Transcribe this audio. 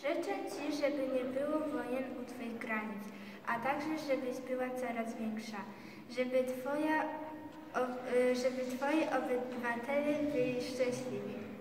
Życzę Ci, żeby nie było wojen u Twoich granic, a także żebyś była coraz większa, żeby Twoi obywatele byli szczęśliwi.